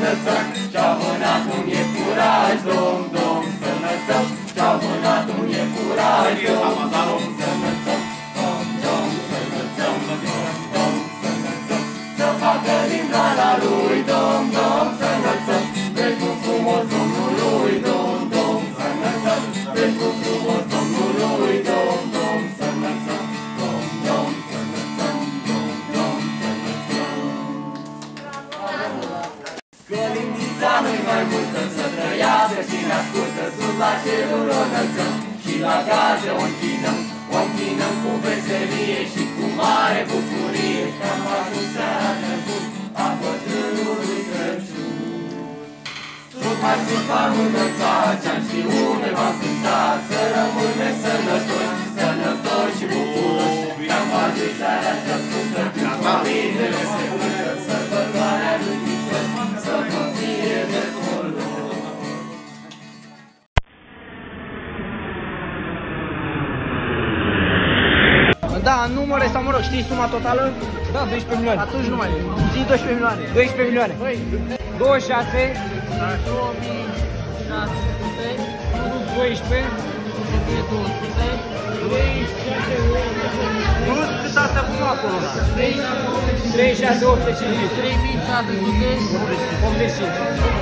înălțăm, ce-au mânat un iepuraș, dom, dom, să înălțăm, ce-au mânat un iepuraș, dom, dom, să înălțăm, dom, dom, să înălțăm, dom, dom, să înălțăm, să facă limnala lui, dom, dom, să înălțăm, veșnic frumos Domnului, dom, dom, să înălțăm, veșnic frumos Domnului, dom, dom, să înălțăm, dom, dom, să înălțăm, dom, dom, să înălțăm. Că limnița nu-i mai multă să trăiască și ne ascultă, sus la cerul o înălțăm și la gaze o închinăm cu veselie și cu mare bucurie, că am ajuns seara de bun a bătrânului Crăciun. Sus mai sus v-am înălțat, ce-am știut ne v-am cântat, să rămânem sănătoși și bucuroși, că am ajuns seara de ascultă, când corintele se cântă, sărbătoarea lui Hristos, să vă fie de folos. Da, în numere sau mă rog, știi suma totală? Da, 12 milioane. Atunci nu mai e. Zi 12 milioane. 12 milioane. 26 12 Plus cât ați avut acolo? 36 850 3685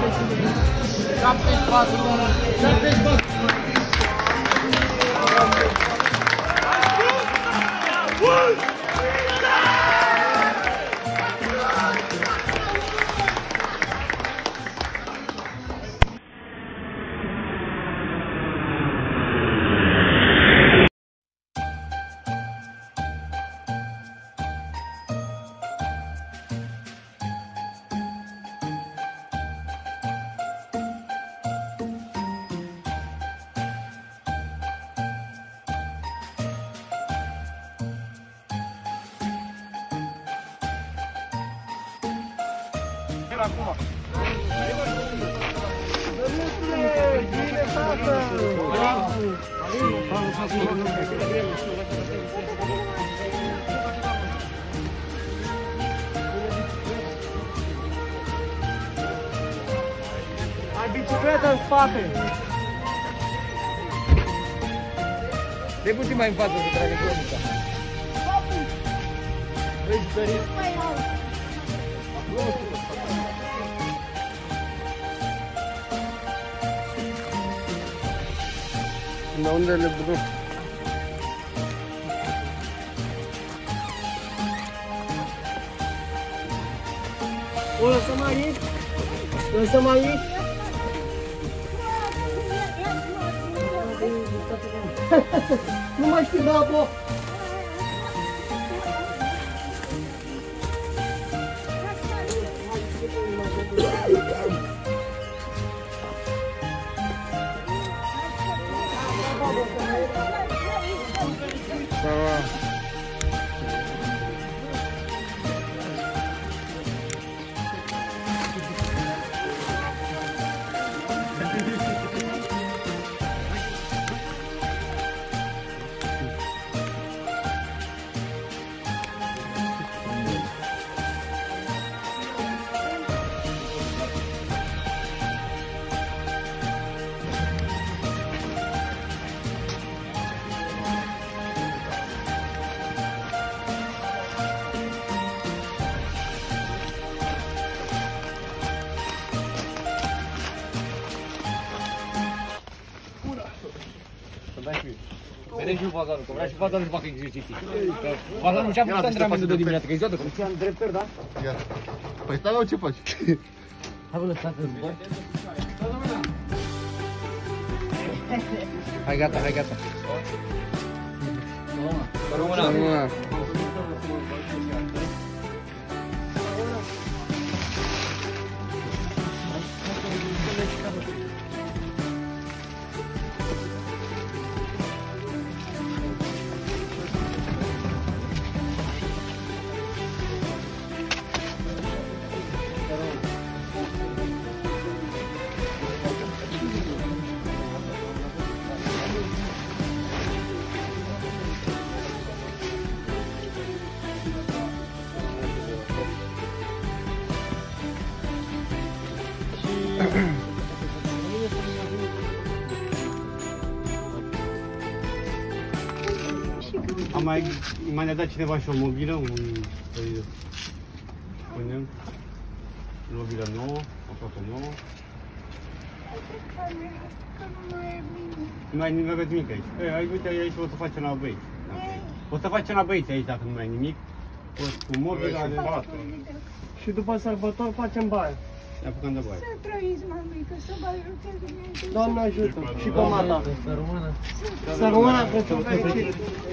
74 Acum. Bine, tată! Ai bicicletă în spate! Dă puțin mai în față să trage cronica. Vrei sărit? La unde le budu? O lăsăm aici? Lăsăm aici? Nu mai știu de apă! Vede și fazanul, că vrea și fazanul să facă exerciții. Fazanul și-a făcut antrenamentul de dimineață, că e ziua de cum. Ce-am dreptări, da? Ia. Păi stai la ce faci? Hai bă, lăsați în zbor. Hai gata, hai gata. Româna. Am mai ne-a dat cineva și o mobilă, să-i spunem, mobilă nouă, aproape nouă. Nu mai aveți nimic aici. Uite, aici o să facem la băieți. O să facem la băieți aici dacă nu mai ai nimic. Cu mobila de bată. Și după sărbători facem baie. Ne apucăm de baie. Să trăiți, mamică, să vă ajute Dumnezeu. Doamne ajută. Și pe mata. Să rămână Crăciun fericit.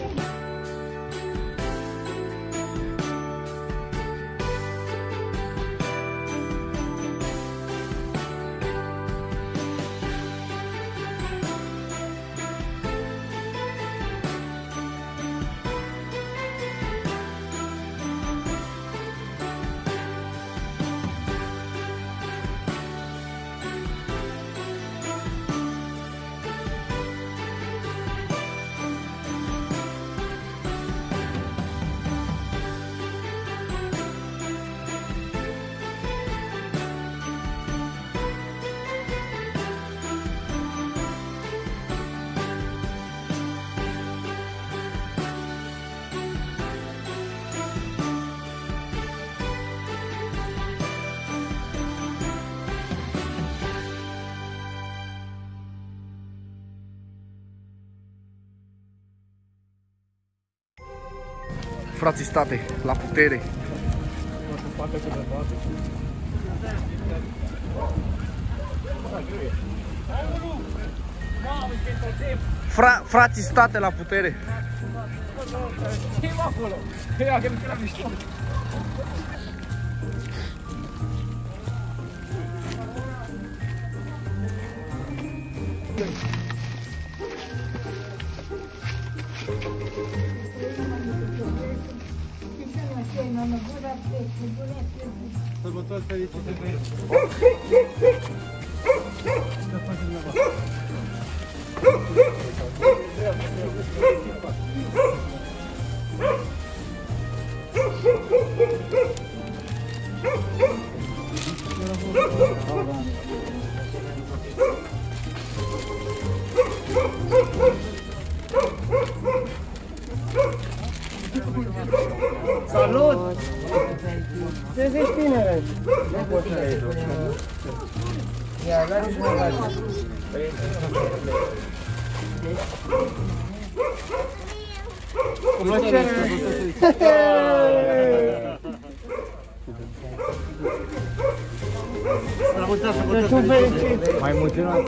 Frații state, la putere. Frații state la putere. Ce-i acolo? Ia, că nu mișto. Sărbători fericite, băieți! Salut! Ce zici, tinere? Ia, dați-mi mă la cu plăcere! Crăciun fericit! Mai emoționat.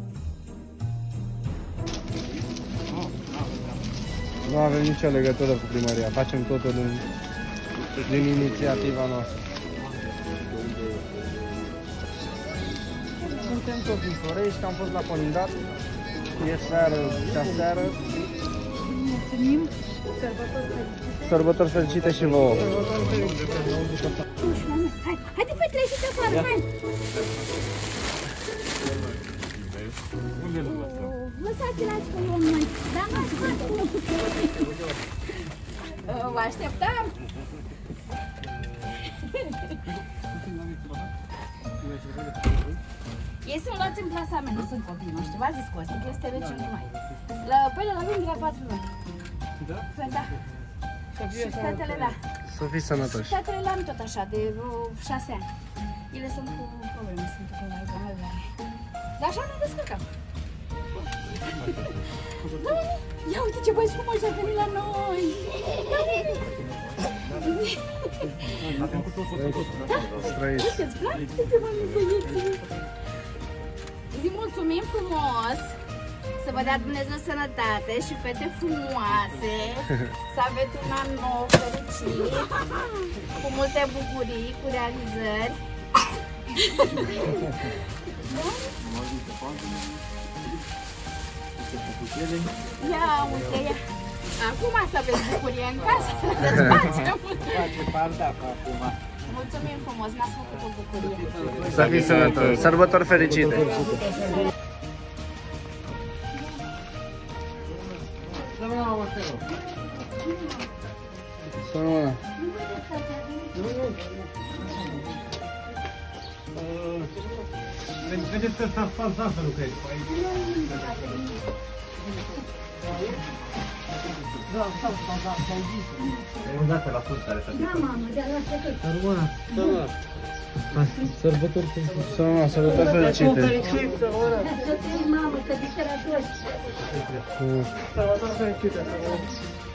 Nu avem nicio legătură cu primăria, facem totul din inițiativa noastră. Suntem tot din Florești, am fost la Colindat, e seară și aseară. Mulțumim, sărbători fericite. Sărbători fericite și vouă! Haide, fetele, ieșiți afară, hai! Lăsați-l aici că luăm noi. Da, mă, vă așteptăm! Ei sunt luați în plasament, nu sunt copiii noștri. V-a zis Costi că este rece numai. Păi la vin de la 4 luni. Da? Da. Și fetele, da. Să fii sănătoși! Fetele le-am tot așa, de vreo 6 ani. Ele sunt cu probleme, sunt cu alzheimer. Dar așa ne descărcăm. Da, ia uite ce băieți frumoși au venit la noi! Străiți! Uite-ți plac? Uite, mami, băieții! Zi mulțumim frumos! Să vă dea Dumnezeu sănătate și fete frumoase! Să aveți un an nou fericit! Cu multe bucurii, cu realizări! Ia uite, ia! Acum să aveți bucurie în casă! Mulțumim frumos, ne-ați făcut o bucurie! Să fii sănătoși! Sărbători fericite! Să rămână! Vedeți că s-a spalsat să lucrezi pe aici. E un dată la fund care s-a picat. Sărbători fericite. Sărbători fericite.